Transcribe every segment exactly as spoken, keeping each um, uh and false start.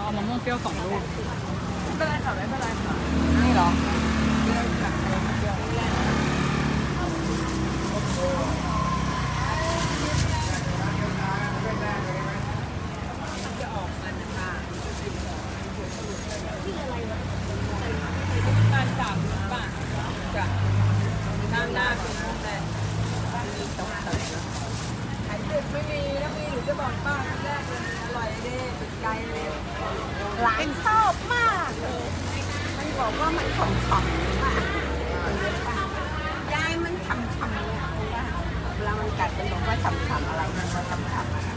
เอามะม่วงเปรี้ยวสองลูกไม่เป็นไรค่ะไม่เป็นไรค่ะนี่เหรอการจับป่ะจ้ะด้านหน้าเป็นห้องแรกมีตรงไหนขายดึกไม่มีแล้วมีหนูจะบอกป้าครั้งแรกเลยอร่อยเลยติดใจเลยหลานชอบมากเลยมันบอกว่ามันฉ่ำๆมากยายมันฉ่ำๆเนี่ยเวลามันกัดมันบอกว่าฉ่ำๆอะไรมันว่าฉ่ำๆอะไร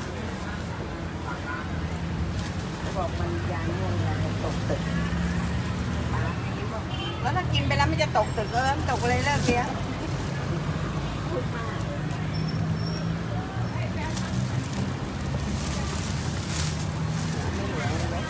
บอกมันยาง่วงยาตกตึกแล้วถ้ากินไปแล้วมันจะตกตึกแล้วตกเลยเลิกเลี้ยงพูดมากไม่เหลือเลยไหม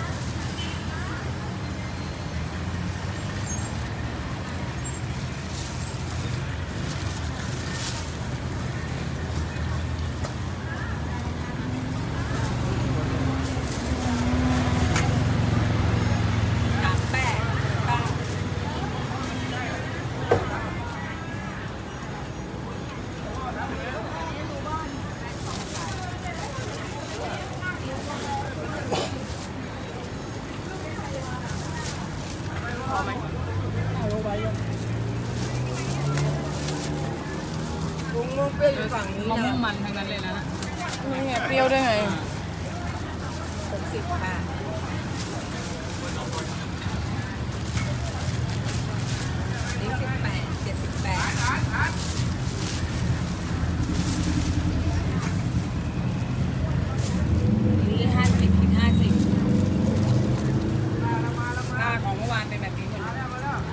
ลุงลุงเปรี้ยวอยู่ฝั่งนี้มะนะม่วงมันทั้งนั้นเลยนะนี่ไงเปรี้ยวด้วยไงหกสิบค่ะนี่สิบแปดเจ็ดสิบแปดนี่ห้าสิบคิดห้าสิบค่าของเมื่อวานเป็นแบบนี้หมดเลย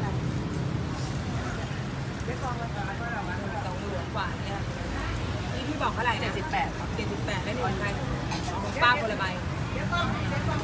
สองหลวงกว่าเนี่ยนี่พี่บอกเท่าไหร่นะเจ็ดสิบแปดเจ็ดสิบแปดได้หนึ่งใบของป้าคนละใบ